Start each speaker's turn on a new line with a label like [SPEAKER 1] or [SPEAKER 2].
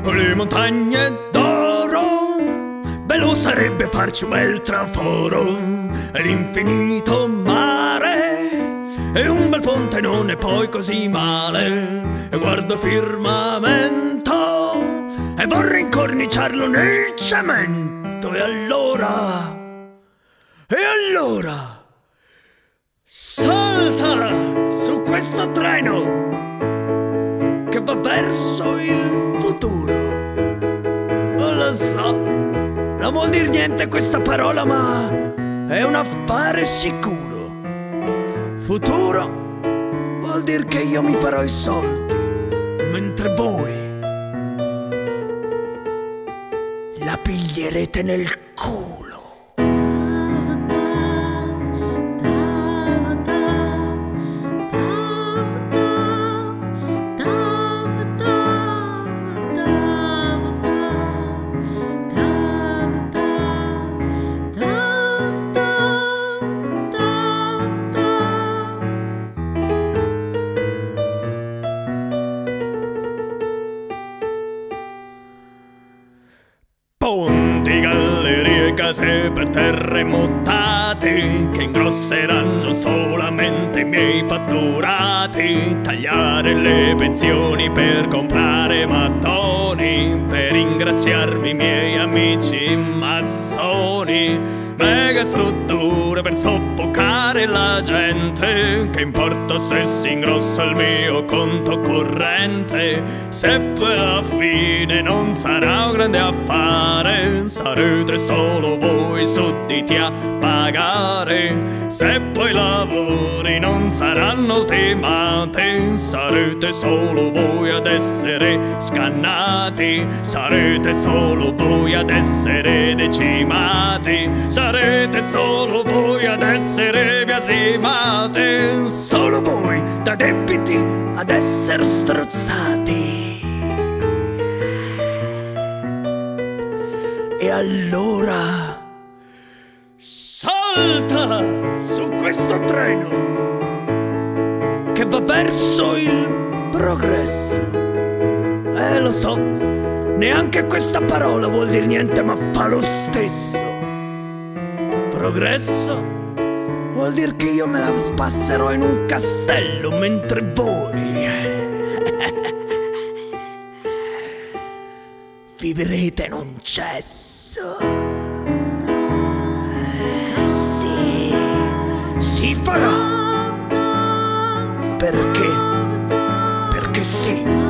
[SPEAKER 1] le montagne d'oro, bello sarebbe farci un bel traforo, l'infinito mare e un bel ponte non è poi così male. E guardo il firmamento e vorrei incorniciarlo nel cemento. E allora salta su questo treno che va verso il futuro. Non lo so, non vuol dire niente questa parola, ma è un affare sicuro. Futuro vuol dire che io mi farò i soldi, mentre voi la piglierete nel culo. Ponti, gallerie, case per terremotate che ingrosseranno solamente i miei fatturati. Tagliare le pensioni per comprare mattoni, per ringraziarmi i miei amici massoni. Mega strutture per soffocare la gente, che importa se si ingrossa il mio conto corrente. Se poi alla fine non sarà un grande affare, sarete solo voi sudditi a pagare. Se poi i lavori non saranno ultimati, sarete solo voi ad essere scannati. Sarete solo voi ad essere decimati. Sarete solo voi ad essere biasimati. Solo voi da debiti ad essere strozzati. E allora salta su questo treno che va verso il progresso. Lo so, neanche questa parola vuol dire niente, ma fa lo stesso. Progresso vuol dire che io me la spasserò in un castello, mentre voi vivrete in un cesso. Sì, si farà. Perché? Perché sì.